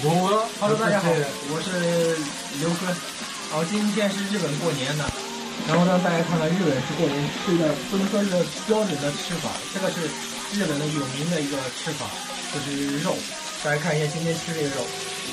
Hello， 大家好，我是刘坤。然后今天是日本过年呢，然后让大家看看日本是过年吃的，不能说是标准的吃法，这个是日本的有名的一个吃法，就是肉。大家看一下今天吃这个肉，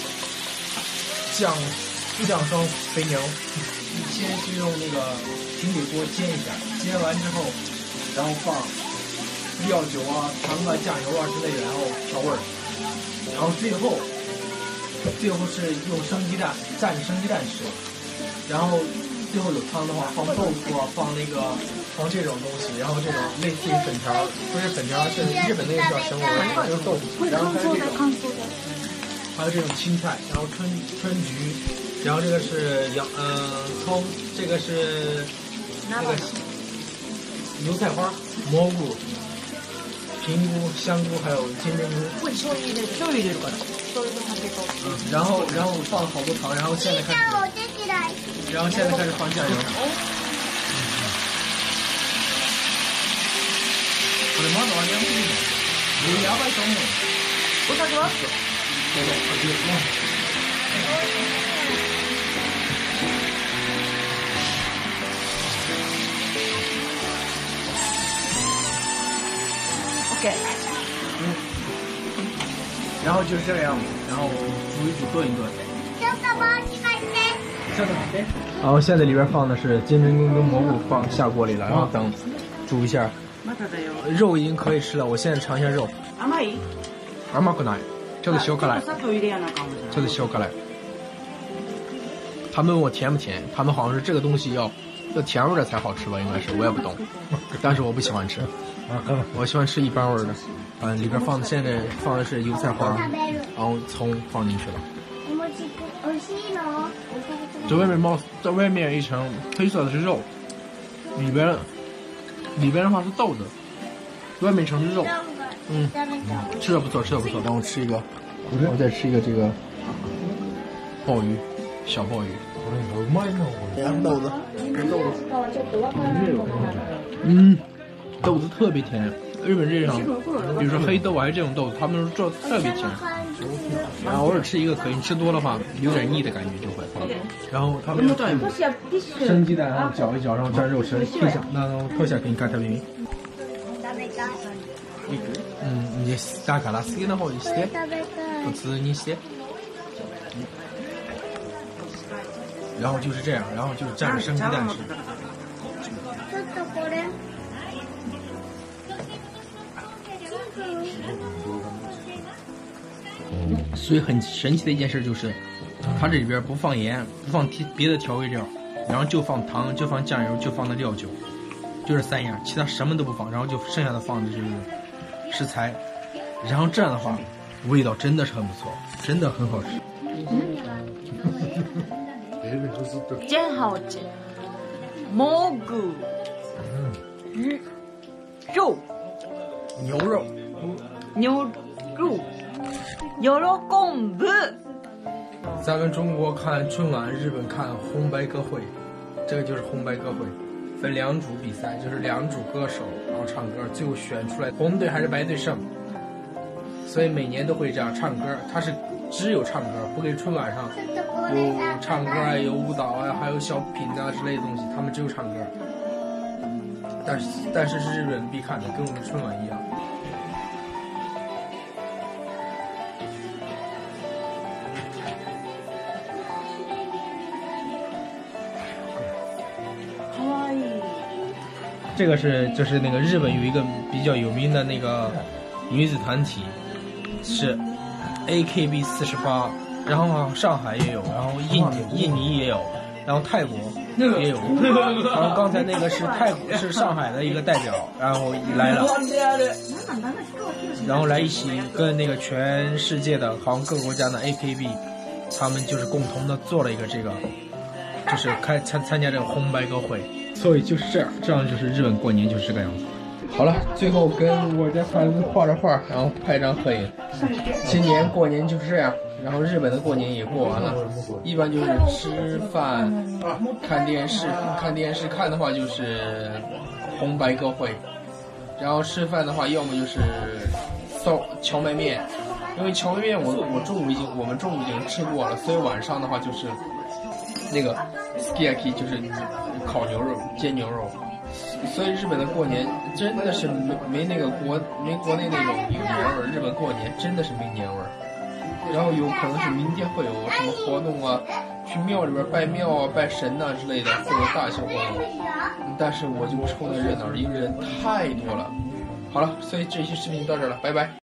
酱烧肥牛，先是用那个平底锅煎一下，煎完之后，然后放料酒啊、糖啊、酱油啊之类的，然后调味儿，然后最后是用生鸡蛋蘸着生鸡蛋吃，然后最后有汤的话放豆腐啊，放这种东西，然后这种类似于粉条，不是粉条，是日本那个叫什么？就是豆腐，然后还有这种青菜，然后春菊，然后这个是葱，这个是那个油菜花、蘑菇、平菇、香菇，还有金针菇。然后放了好多糖，然后现在开始放酱油。これまだ揚げ物でやばいと思う。お酒は？OK。然后就是这个样子，然后煮一煮，炖一炖。然后现在里边放的是金针菇跟蘑菇，放下锅里了，然后等煮一下。肉已经可以吃了，我现在尝一下肉。甘くない。ちょっと塩辛い。ちょっと塩辛い。他们问我甜不甜，他们好像是这个东西要甜味的才好吃吧，应该是，我也不懂，但是我不喜欢吃，我喜欢吃一般味的。里边现在放的是油菜花，然后葱放进去了。这外面一层黑色的是肉，里边的话是豆子，外面一层是肉。吃的不错，吃的不错。然后吃一个，我再吃一个这个鲍鱼，小鲍鱼。豆子，豆子特别甜。日本这种，比如说黑豆还是这种豆子，他们说做的特别甜。然后偶尔吃一个可以，你吃多的话有点腻的感觉就会。然后他们生鸡蛋，然后搅一搅，然后蘸肉吃，特香。特香，给你看特别。你だから好きな方にして、普通にして。然后就是这样，然后就是蘸着生鸡蛋吃。所以很神奇的一件事就是，它这里边不放盐，不放别的调味料，然后就放糖，就放酱油，就放的料酒，就这3样，其他什么都不放，然后就剩下的放的就是食材，然后这样的话，味道真的是很不错，真的很好吃。 真好吃，蘑菇，肉， 牛肉， 牛肉昆布。 咱们中国看春晚，日本看红白歌会，这个就是红白歌会，分2组比赛，就是2组歌手，然后唱歌，最后选出来红队还是白队胜。所以每年都会这样唱歌，它是只有唱歌，不给春晚上有唱歌啊，有舞蹈啊，还有小品啊之类的东西，他们只有唱歌。但是是日本必看的，跟我们春晚一样。这个就是那个日本有一个比较有名的那个女子团体，是 AKB48，然后上海也有，然后印尼也有，然后泰国也有，然后刚才那个是上海的一个代表，然后来了，然后来一起跟那个全世界的好像各个国家的 AKB， 他们就是共同的做了一个这个，就是参加这个红白歌会。所以就是这样就是日本过年就是这个样子。好了，最后跟我家孩子画着画，然后拍张合影。今年过年就是这样，然后日本的过年也过完了，一般就是吃饭、看电视，看的话就是红白歌会，然后吃饭的话要么就是荞麦面， 因为荞麦面我们中午已经吃过了，所以晚上的话就是那个 sukiyaki 就是烤牛肉、煎牛肉。所以日本的过年真的是没国内那种有年味儿，日本过年真的是没年味儿。然后有可能是明天会有什么活动啊，去庙里边拜庙啊、拜神呐之类的，会有大型活动。但是我就不凑那热闹，因为人太多了。好了，所以这期视频就到这儿了，拜拜。